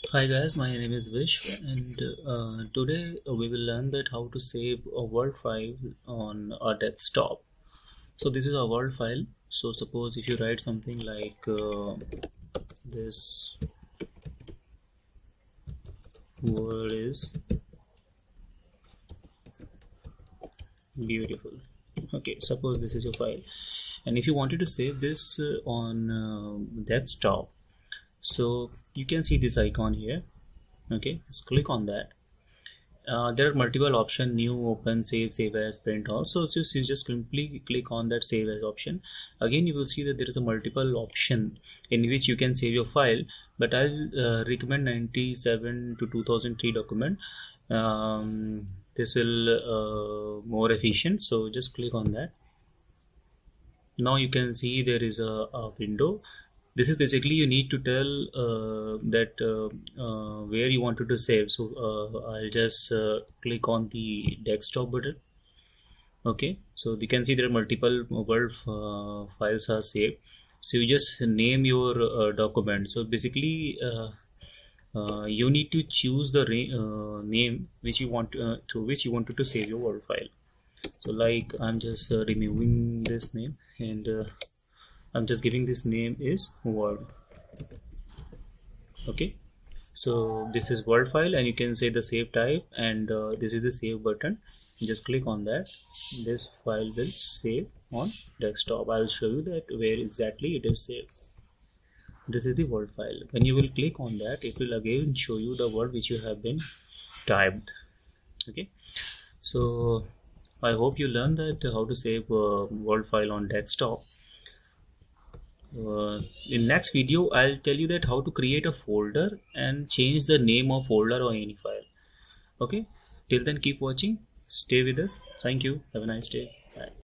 Hi guys, my name is Vish, and today we will learn that how to save a Word file on a desktop. So this is a Word file. So suppose if you write something like this word is beautiful. Okay, suppose this is your file, and if you wanted to save this on desktop, so you can see this icon here. Okay, just click on that. There are multiple options: new, open, save as, print all. So you just simply click on that save as option. Again you will see that there is a multiple option in which you can save your file, but I'll recommend 97 to 2003 document. This will more efficient, so just click on that. Now you can see there is a window. This is basically you need to tell that where you wanted to save. So I'll just click on the desktop button. Okay, so you can see there are multiple Word files are saved. So you just name your document. So basically you need to choose the name which you want through which you wanted to save your Word file. So like I'm just removing this name, and I'm just giving this name is Word. Okay, so this is Word file, and you can say the save type, and this is the save button. Just click on that. This file will save on desktop. I'll show you that where exactly it is saved. This is the Word file. When you will click on that, it will again show you the word which you have been typed. Okay, so I hope you learned that how to save a Word file on desktop. In next video I'll tell you that how to create a folder and change the name of folder or any file. Okay, till then keep watching, stay with us. Thank you, have a nice day, bye.